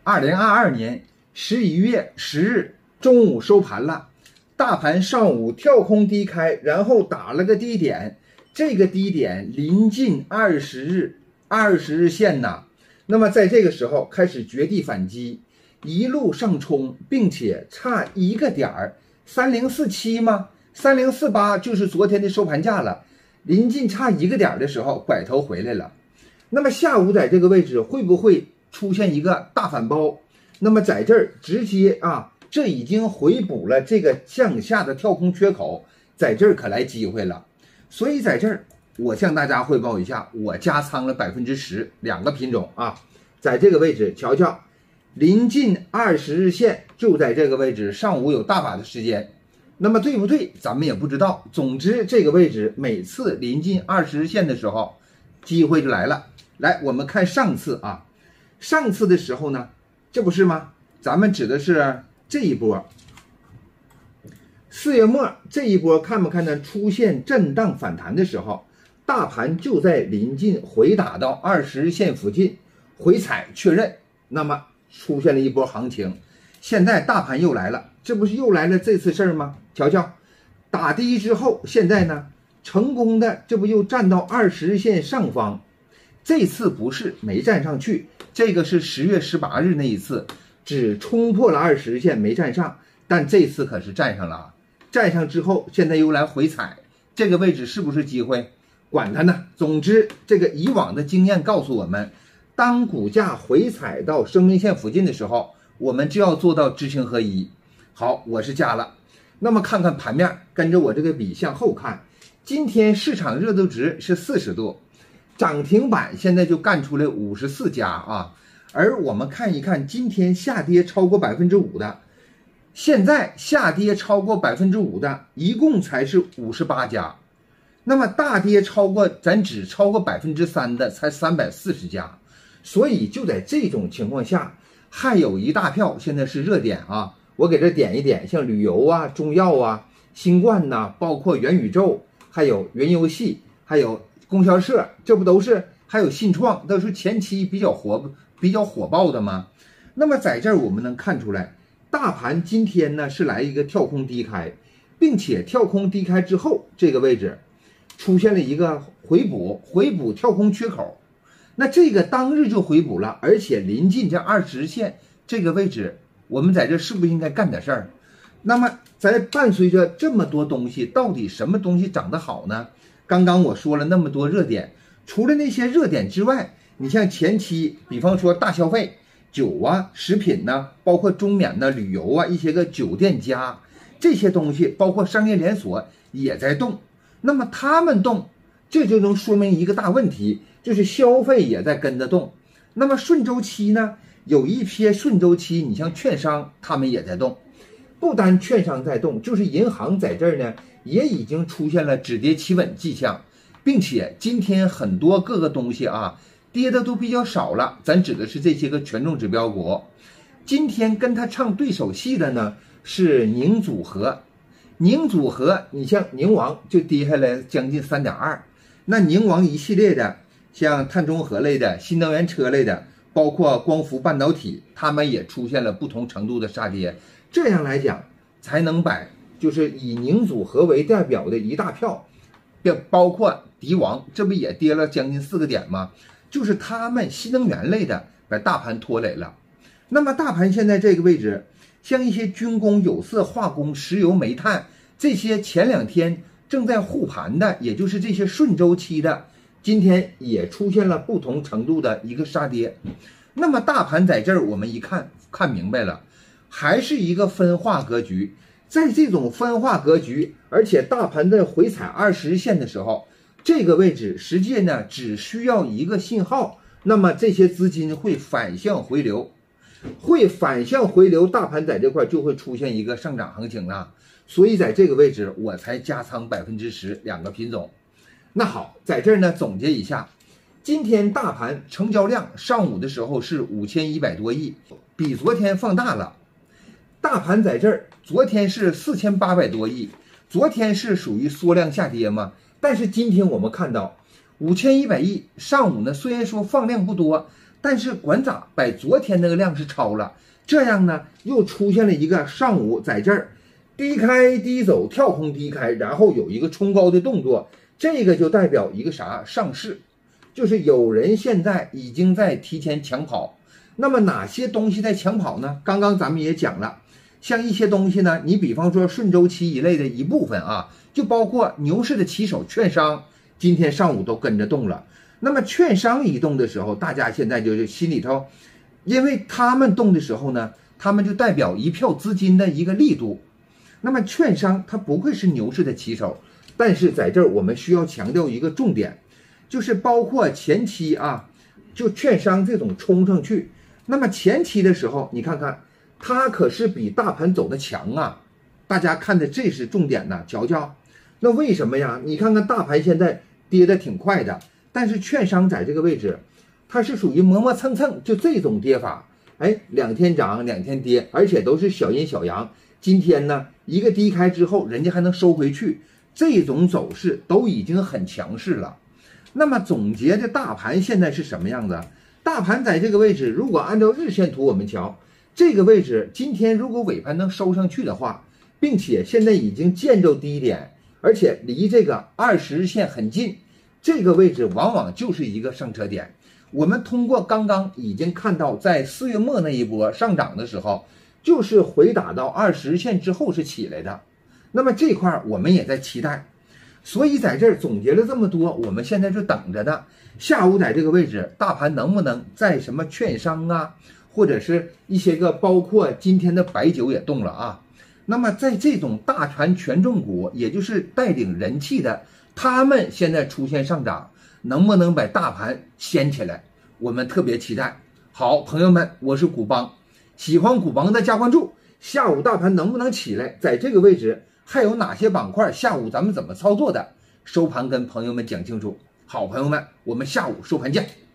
2022年11月10日中午收盘了，大盘上午跳空低开，然后打了个低点，这个低点临近20日线呐。那么在这个时候开始绝地反击，一路上冲，并且差一个点儿，3047吗？3048就是昨天的收盘价了。临近差一个点的时候，拐头回来了。那么下午在这个位置会不会出现一个大反包？那么在这儿直接这已经回补了这个向下的跳空缺口，在这儿可来机会了。所以在这儿我向大家汇报一下，我加仓了10%，两个品种在这个位置瞧瞧，临近20日线就在这个位置，上午有大把的时间。那么对不对咱们也不知道，总之这个位置每次临近20日线的时候机会就来了。来，我们看上次上次的时候呢，这不是吗？咱们指的是这一波4月末这一波，看没看到出现震荡反弹的时候，大盘就在临近回打到20日线附近回踩确认，那么出现了一波行情。现在大盘又来了，这不是又来了这次事儿吗？瞧瞧，打低之后，现在呢成功的这不又站到20日线上方。这次不是没站上去，这个是10月18日那一次，只冲破了20日线没站上，但这次可是站上了。站上之后，现在又来回踩，这个位置是不是机会？管它呢。总之，这个以往的经验告诉我们，当股价回踩到生命线附近的时候，我们就要做到知行合一。好，我是加了。那么看看盘面，跟着我这个笔向后看，今天市场热度值是40多，涨停板现在就干出来54家而我们看一看今天下跌超过5%的，现在下跌超过5%的一共才是58家，那么大跌咱只超过3%的才340家。所以就在这种情况下，还有一大票现在是热点我给这点一点，像旅游中药新冠包括元宇宙，还有云游戏，还有供销社，这不都是，还有信创，都是前期比较火爆的吗？那么在这儿我们能看出来，大盘今天呢是来一个跳空低开，并且跳空低开之后，这个位置出现了一个回补跳空缺口。那这个当日就回补了，而且临近这20日线这个位置，我们在这是不是应该干点事儿？那么在伴随着这么多东西，到底什么东西涨得好呢？刚刚我说了那么多热点，除了那些热点之外，你像前期比方说大消费、酒食品包括中免旅游一些个酒店家，这些东西包括商业连锁也在动。那么他们动，这就能说明一个大问题，就是消费也在跟着动。那么顺周期呢，有一批顺周期，你像券商他们也在动，不单券商在动，就是银行在这儿呢也已经出现了止跌企稳迹象，并且今天很多各个东西跌的都比较少了，咱指的是这些个权重指标股。今天跟他唱对手戏的呢是宁组合，你像宁王就跌下来将近3.2，那宁王一系列的像碳中和类的、新能源车类的，包括光伏半导体，他们也出现了不同程度的杀跌。这样来讲，才能把就是以宁组合为代表的一大票，包括迪王，这不也跌了将近4个点吗？就是他们新能源类的把大盘拖累了。那么大盘现在这个位置，像一些军工、有色、化工、石油、煤炭这些前2天正在护盘的，也就是这些顺周期的，今天也出现了不同程度的一个杀跌。那么大盘在这儿我们一看明白了，还是一个分化格局。在这种分化格局，而且大盘在回踩20日线的时候，这个位置实际呢只需要一个信号，那么这些资金会反向回流，大盘在这块就会出现一个上涨行情了。所以在这个位置我才加仓10%，两个品种。那好，在这儿呢总结一下，今天大盘成交量上午的时候是5100多亿，比昨天放大了。大盘在这儿昨天是4800多亿，昨天是属于缩量下跌嘛，但是今天我们看到5100亿，上午呢虽然说放量不多， 但是管咋把昨天那个量是超了，这样呢又出现了一个上午在这儿低开低走，跳空低开，然后有一个冲高的动作，这个就代表一个啥？上市，就是有人现在已经在提前抢跑。那么哪些东西在抢跑呢？刚刚咱们也讲了，像一些东西呢，你比方说顺周期一类的一部分啊，就包括牛市的旗手券商，今天上午都跟着动了。那么券商一动的时候，大家现在就是心里头，因为他们动的时候呢，他们就代表一票资金的一个力度。那么券商它不会是牛市的旗手，但是在这儿我们需要强调一个重点，就是包括前期啊，就券商这种冲上去，那么前期的时候，你看看它可是比大盘走的强啊，大家看的这是重点呢，瞧瞧，那为什么呀？你看看大盘现在跌得挺快的，但是券商在这个位置，它是属于磨磨蹭蹭，就这种跌法，哎，2天涨2天跌，而且都是小阴小阳。今天呢，一个低开之后，人家还能收回去，这种走势都已经很强势了。那么总结的大盘现在是什么样子？大盘在这个位置，如果按照日线图我们瞧，这个位置今天如果尾盘能收上去的话，并且现在已经见着低点，而且离这个20日线很近，这个位置往往就是一个上车点。我们通过刚刚已经看到，在4月末那一波上涨的时候，就是回打到20日线之后是起来的，那么这块我们也在期待，所以在这儿总结了这么多，我们现在就等着的下午在这个位置，大盘能不能在什么券商啊，或者是一些个包括今天的白酒也动了啊，那么在这种大盘权重股，也就是带领人气的，他们现在出现上涨，能不能把大盘掀起来，我们特别期待。好，朋友们，我是古邦。喜欢古邦的加关注，下午大盘能不能起来？在这个位置还有哪些板块？下午咱们怎么操作的？收盘跟朋友们讲清楚。好，朋友们，我们下午收盘见。